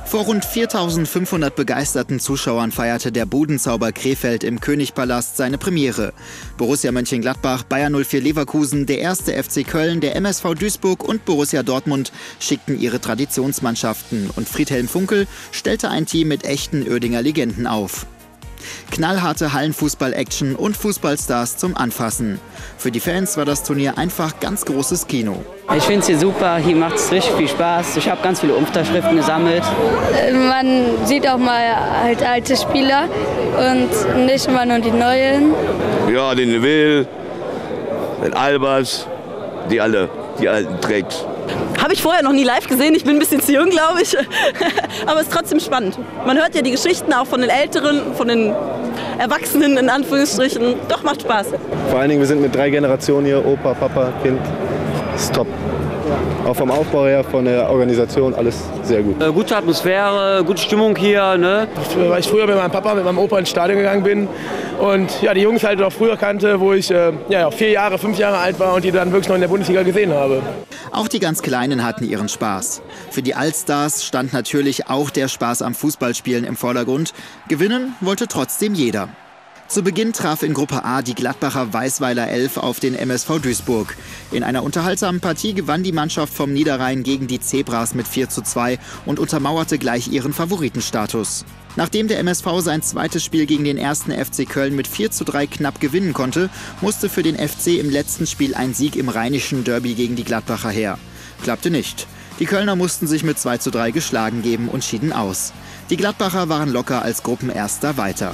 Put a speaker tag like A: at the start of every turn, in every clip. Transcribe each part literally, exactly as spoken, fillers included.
A: Vor rund viertausendfünfhundert begeisterten Zuschauern feierte der Budenzauber Krefeld im Königpalast seine Premiere. Borussia Mönchengladbach, Bayer null vier Leverkusen, der erste F C Köln, der M S V Duisburg und Borussia Dortmund schickten ihre Traditionsmannschaften und Friedhelm Funkel stellte ein Team mit echten Uerdinger Legenden auf. Knallharte Hallenfußball-Action und Fußballstars zum Anfassen. Für die Fans war das Turnier einfach ganz großes Kino.
B: Ich finde es hier super, hier macht es richtig viel Spaß. Ich habe ganz viele Unterschriften gesammelt.
C: Man sieht auch mal halt alte Spieler und nicht immer nur die neuen.
D: Ja, den Neville, den Albers, die alle, die alten Tricks.
E: Habe ich vorher noch nie live gesehen, ich bin ein bisschen zu jung, glaube ich. Aber es ist trotzdem spannend. Man hört ja die Geschichten auch von den Älteren, von den Erwachsenen in Anführungsstrichen. Doch, macht Spaß.
F: Vor allen Dingen, wir sind mit drei Generationen hier, Opa, Papa, Kind. Das ist top. Auch vom Aufbau her, von der Organisation, alles sehr gut.
B: Äh, gute Atmosphäre, gute Stimmung hier. Ne?
G: Weil ich früher mit meinem Papa, mit meinem Opa ins Stadion gegangen bin und ja, die Jungs halt auch früher kannte, wo ich äh, ja, vier Jahre, fünf Jahre alt war und die dann wirklich noch in der Bundesliga gesehen habe.
A: Auch die ganz Kleinen hatten ihren Spaß. Für die Allstars stand natürlich auch der Spaß am Fußballspielen im Vordergrund. Gewinnen wollte trotzdem jeder. Zu Beginn traf in Gruppe A die Gladbacher Weißweiler Elf auf den M S V Duisburg. In einer unterhaltsamen Partie gewann die Mannschaft vom Niederrhein gegen die Zebras mit vier zu zwei und untermauerte gleich ihren Favoritenstatus. Nachdem der M S V sein zweites Spiel gegen den ersten F C Köln mit vier zu drei knapp gewinnen konnte, musste für den F C im letzten Spiel ein Sieg im rheinischen Derby gegen die Gladbacher her. Klappte nicht. Die Kölner mussten sich mit zwei zu drei geschlagen geben und schieden aus. Die Gladbacher waren locker als Gruppenerster weiter.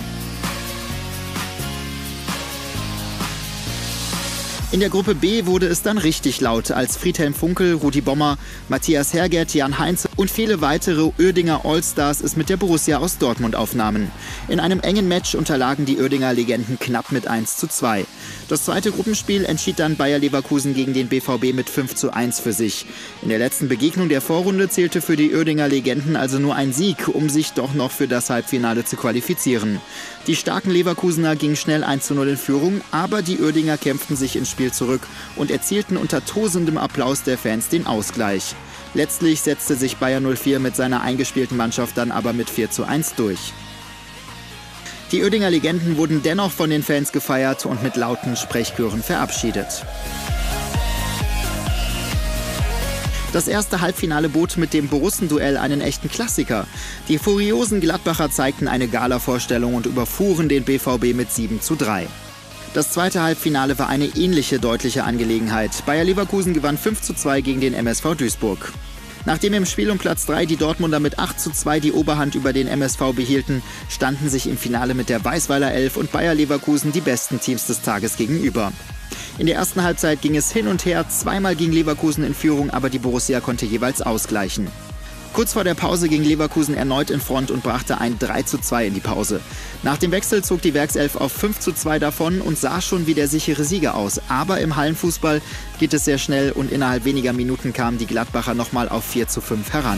A: In der Gruppe B wurde es dann richtig laut, als Friedhelm Funkel, Rudi Bommer, Matthias Hergert, Jan Heinze und viele weitere Uerdinger Allstars es mit der Borussia aus Dortmund aufnahmen. In einem engen Match unterlagen die Uerdinger Legenden knapp mit eins zu zwei. Das zweite Gruppenspiel entschied dann Bayer Leverkusen gegen den B V B mit fünf zu eins für sich. In der letzten Begegnung der Vorrunde zählte für die Uerdinger Legenden also nur ein Sieg, um sich doch noch für das Halbfinale zu qualifizieren. Die starken Leverkusener gingen schnell eins zu null in Führung, aber die Uerdinger kämpften sich ins Spiel zurück und erzielten unter tosendem Applaus der Fans den Ausgleich. Letztlich setzte sich Bayer null vier mit seiner eingespielten Mannschaft dann aber mit vier zu eins durch. Die Uerdinger Legenden wurden dennoch von den Fans gefeiert und mit lauten Sprechchören verabschiedet. Das erste Halbfinale bot mit dem Borussenduell einen echten Klassiker. Die furiosen Gladbacher zeigten eine Gala-Vorstellung und überfuhren den B V B mit sieben zu drei. Das zweite Halbfinale war eine ähnliche deutliche Angelegenheit. Bayer Leverkusen gewann fünf zu zwei gegen den M S V Duisburg. Nachdem im Spiel um Platz drei die Dortmunder mit acht zu zwei die Oberhand über den M S V behielten, standen sich im Finale mit der Weißweiler Elf und Bayer Leverkusen die besten Teams des Tages gegenüber. In der ersten Halbzeit ging es hin und her, zweimal ging Leverkusen in Führung, aber die Borussia konnte jeweils ausgleichen. Kurz vor der Pause ging Leverkusen erneut in Front und brachte ein drei zu zwei in die Pause. Nach dem Wechsel zog die Werkself auf fünf zu zwei davon und sah schon wie der sichere Sieger aus. Aber im Hallenfußball geht es sehr schnell und innerhalb weniger Minuten kamen die Gladbacher nochmal auf vier zu fünf heran.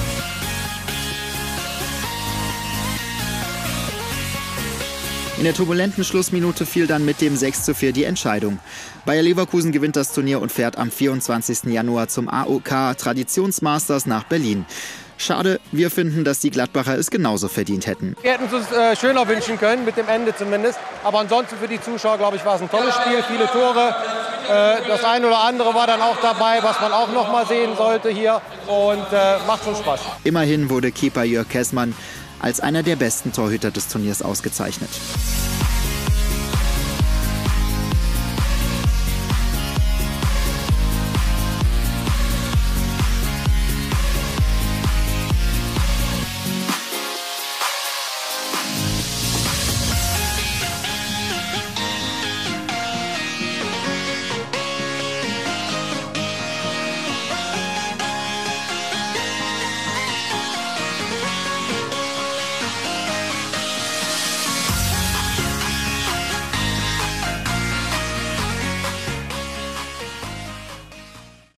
A: In der turbulenten Schlussminute fiel dann mit dem sechs zu vier die Entscheidung. Bayer Leverkusen gewinnt das Turnier und fährt am vierundzwanzigsten Januar zum A O K Traditionsmasters nach Berlin. Schade, wir finden, dass die Gladbacher es genauso verdient hätten.
H: Wir hätten es uns äh, schöner wünschen können, mit dem Ende zumindest. Aber ansonsten für die Zuschauer, glaube ich, war es ein tolles Spiel, viele Tore. Äh, das eine oder andere war dann auch dabei, was man auch noch mal sehen sollte hier. Und äh, macht schon Spaß.
A: Immerhin wurde Keeper Jörg Kessmann als einer der besten Torhüter des Turniers ausgezeichnet.